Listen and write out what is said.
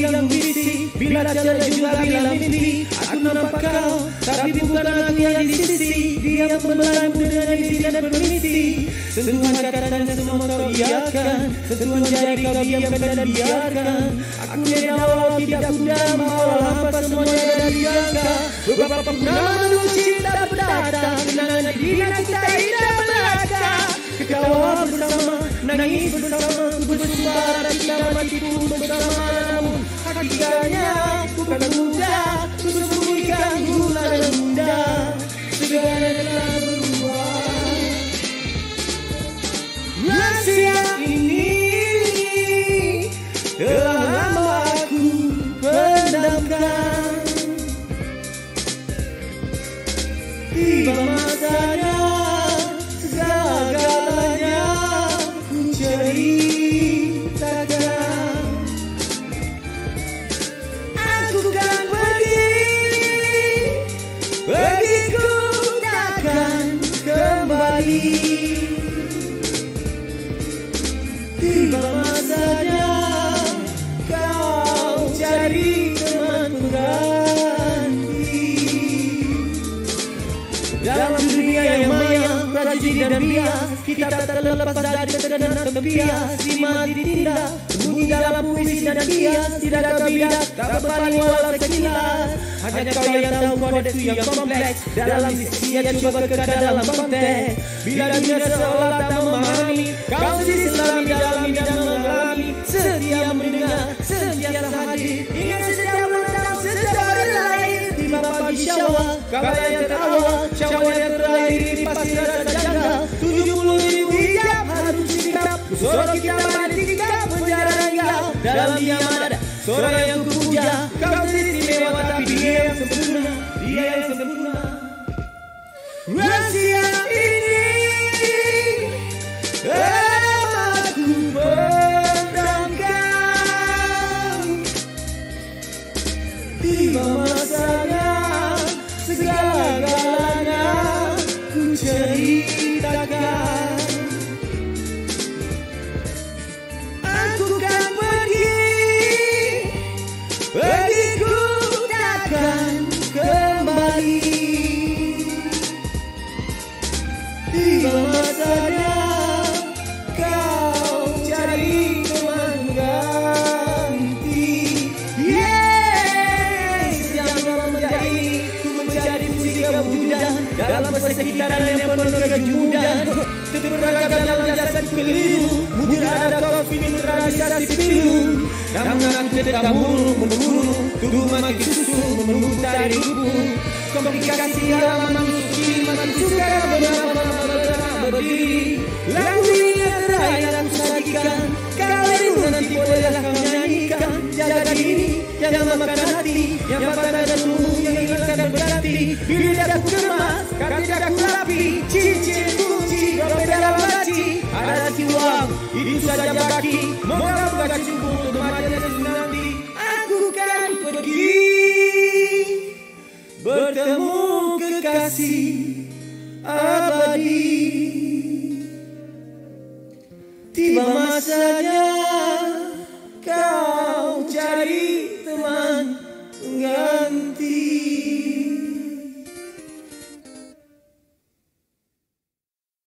bilang bisik, bila tiada juga bilang mimpi. Aku nampak kau, tapi bukan aku yang di sisi. Dia membelaimu dengan izin dan permisi. Sentuhan kata dan semua kau iakan, sentuhan jari kau diamkan dan biarkan. Aku yang awal tidak mudah, awal hampa semuanya dari diangka. Beberapa pernah menuju cinta berdatang, kenangan bila kita indah belaka. Ketawa bersama, nangis bersama, bersuara kita mati pun bersama. Namun hakikatnya bukan mudah, kusembunyikan gula dan bunda. Segala telah berubah. Rahasia ini telah lama aku pendamkan. Tiba masanya, segalanya ku ceritakan. Aku kan pergiku takkan kembali. Tiba masanya kau cari teman pengganti. Dalam dunia yang maya, tragedi dan bias, kita tak terlepas dari tekanan tempias. Simak ditindak, bunyi dalam puisi dan kias. Tidak ada bidak, tak berpaling walau sekilas. Hanya kau yang tahu kode itu yang kompleks. Dalam sisi yang coba kekal dalam konteks. Bila dunia seolah tak memahami, kau sisi selami dalami dan mengalami. Setia mendengar, sentiasa hadir. Ingat setiap menentang, setiap berlahir. Tiba pagi syawal, kabar yang terawal. Syawal yang terakhir ini pasti rasa janggal. 70.000 hijab harus sikap. Suara kita bertingkap penjara tinggal. Dalam diam ada suara yang kupuja. Kau istimewa tapi dia yang sempurna. Dia yang sempurna. Rahasia ini aku pendamkan. Tiba masanya, segala-galanya ku ceritakan. Aku kan pergiku takkan kembali. Tiba masanya kau cari teman ganti. Yes, jangan menjadi ku menjadi musik kewujudan dalam persekitaran yang penuh kejujuran. Terperangkap dalam jasad keliru, mungkin ada kopi mineralisasi pilu. Namun aku tidak memburu, tuduh makin susu menunggu dari rupu. Komplikasi halaman manusia, makin suka beberapa berdiri. Lagu ini terakhir aku sajikan, kali itu nanti bolehlah kau nyanyikan. Jaga diri, jangan makan hati, yang patah dan tumbuh yang hilang dan berarti. Bila aku kemas, kaki aku rapi, cincin kunci, dompet dalam laci. Ada si uang, itu saja baki, moga-moga cukup untuk makan nanti. Aku kan pergi, bertemu kekasih abadi.